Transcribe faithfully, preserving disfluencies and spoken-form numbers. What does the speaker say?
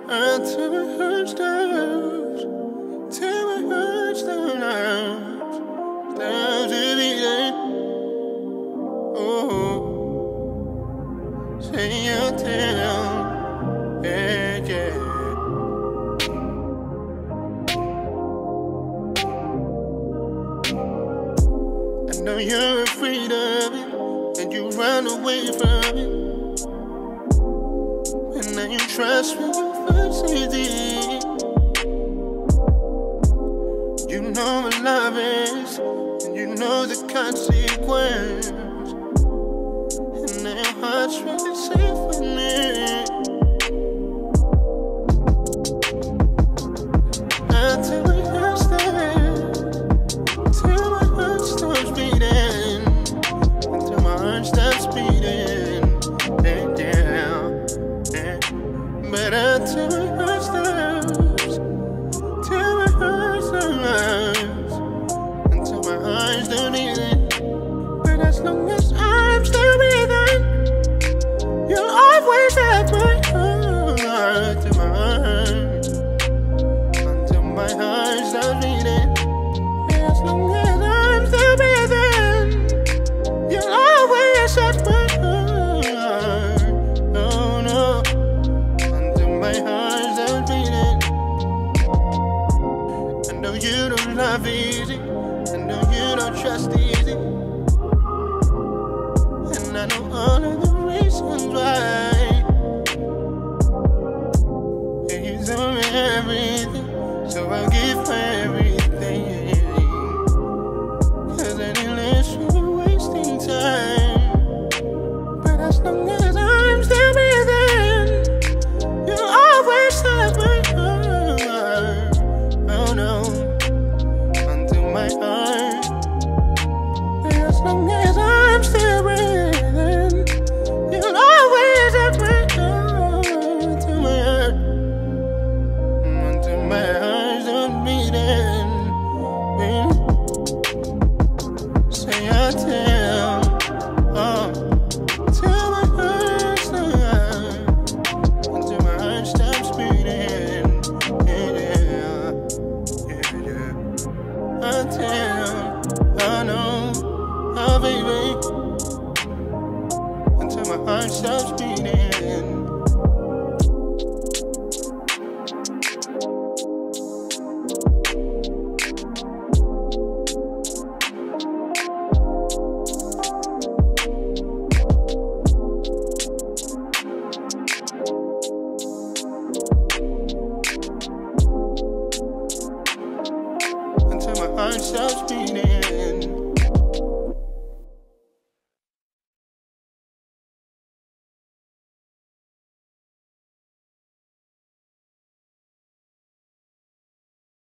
Until my heart stops, till my heart stops, stops beating. Oh, say your tale, yeah, yeah. I know you're afraid of it, and you run away from it. And now you trust me first easy. You know what love is, and you know the consequence. And now your heart's really safe with me. Until my heart stops, till my heart stops beating, until my heart stops beating, and down, yeah. But until my heart stops, till my heart stops, until my eyes don't need it. But as long as I'm still breathing, you'll always have my heart to my heart, until my heart stops beating. As long as I'm still breathing, you'll always have my heart. Oh no, until my heart stops beating. I know you don't love easy, I know you don't trust easy, and I know all of the reasons why. He's on everything, so I'll give her everything. Cause any less you're wasting time. But as long as I'm still breathing, you'll always have my heart. Oh no, until my heart. As long as I'm still breathing, you'll always have my heart to my heart, until my heart stops beating. Say I tell, oh, till my heart stops, until my heart stops beating. Yeah, yeah, yeah. I tell, oh no, oh baby, until my heart stops beating. Until my heart stops beating.